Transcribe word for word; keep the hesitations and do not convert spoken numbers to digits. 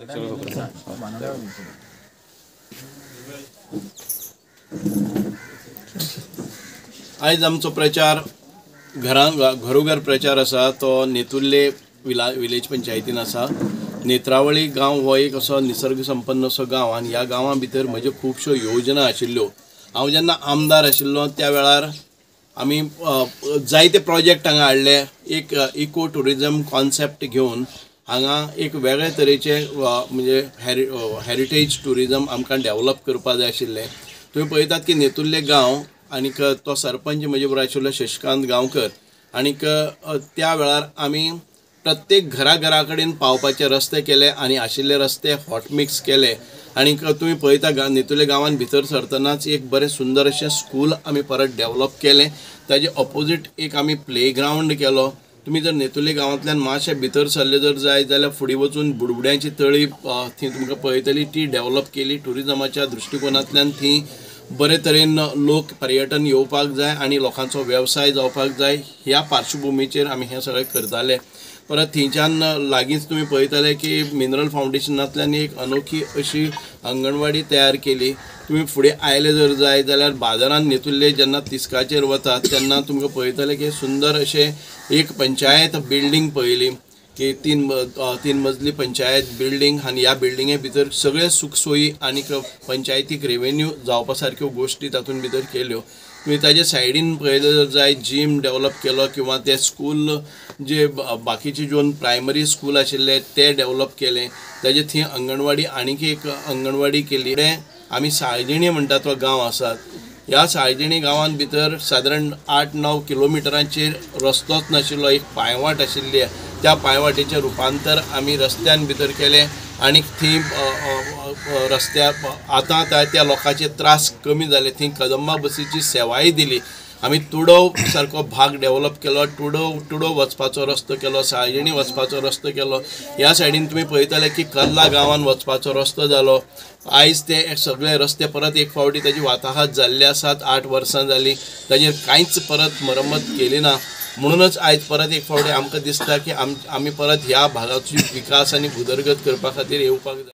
आज आमचो प्रचार घरां घरोघर प्रचार आसा तो नेतुर्ले विला विलेज पंचायतीन आसा। नेत्रावळी गांव हो एक असो निसर्ग संपन्न असो गांव आनी ह्या गांवा भितर म्हज्यो खुबश्यो योजना आशिल्ल्यो। हांव जेन्ना आमदार आशिल्लो त्या वेळार आमी जायते प्रोजेक्ट हांगा हाडले। एक इको टुरिजम कॉन्सेप्ट घेवन हांगा एक वेगळे तरेचे म्हणजे हेरि हेरिटेज टुरिजम आमकां डेव्हलप करपा जाय आशिल्लें। तुमी पळयतात की नेतुर्ले गांव आनीक तो सरपंच म्हजे बरोबर आशिल्लो शशिकांत गांवकर आनीक त्या वेळार आमी प्रत्येक घरा घरा कडेन पावपाचे रस्ते केले आनी आशिल्ले रस्ते हॉट मिक्स केले। आनीक तुमी पळयता नेतुर्ले गांवांत भितर सरतनाच एक बरें सुंदर अशें स्कूल आमी परत डेव्हलप केलें। ताजे ऑपोजीट एक आमी प्ले ग्राउंड केलो। तुमी जर नेतुर्ले गांवांतल्यान मातशे भितर सरले जर जाय जाल्यार फुडें वचून बुडबुड्यांची तळी थंय तुमकां पळयतली ती डेव्हलप केली। टुरिजमाच्या दृश्टिकोनांतल्यान थंय बरे तरेन लोक पर्यटन येवपाक जाय आनी लोकांचो वेवसाय जावपाक जाय ह्या पार्श्वभुमीचेर आमी हें सगळें करताले। परत थंयच्यान लागींच तुमी पळयतले की मिनरल फाउंडेशनांतल्यान एक अनोखी अशी अंगणवाडी तयार केली। तुमी फुडें आयले जर जाय जाल्यार बाजारांत नेतुर्ले जेन्ना तिस्काचेर वतात तेन्ना तुमकां पळयतले की सुंदर अशें एक पंचायत बिल्डींग पळयली की तीन तीन मजली पंचायत बिल्डींग आनी ह्या बिल्डिंगे भितर सगळे सुखसोयी आनीक पंचायतीक रेवेन्यू जावपा सारक्यो गोश्टी तातूंत भितर केल्यो। तुमी ताजे सायडीन पळयलें जर जाय जिम डेव्हलप केलो किंवा ते स्कूल जे बाकीचे जोन प्रायमरी स्कूल आशिल्ले ते डेव्हलप केले। ताजे थंय अंगणवाडी आनीक एक अंगणवाडी केली। आमी साळजिणी म्हणटा तो गांव आसा ह्या साळजिणी गांवांत भितर सादारण आठ णव किलोमिटरांचेर रस्तोच नाशिल्लो एक पांयवाट आशिल्ली। त्या पांयवाटेचें रुपांतर आमी रस्त्यान भितर केलें आनीक थंय रस्त्या आतां त्या लोकांचे त्रास कमी जाले। थंय कदंबा बसीची सेवाय दिली। आमी तुडव सारको भाग डेव्हलप केलो। तुडव तुडव वचपाचो रस्तो केलो, साळजिणी वचपाचो रस्तो केलो। ह्या सायडीन तुमी पळयतले की कल्ला गांवांत वचपाचो रस्तो जालो। आयज ते सगळे रस्ते परत एक फावटी ताजी वाताहत जाल्ले आसात। आठ वर्सां जालीं ताजेर कांयच परत मरम्मत केली ना। म्हणूनच आयज परत एक फावटी आमकां दिसता की आम आमी परत ह्या भागाची विकास आनी उदरगत करपा खातीर येवपाक जाय।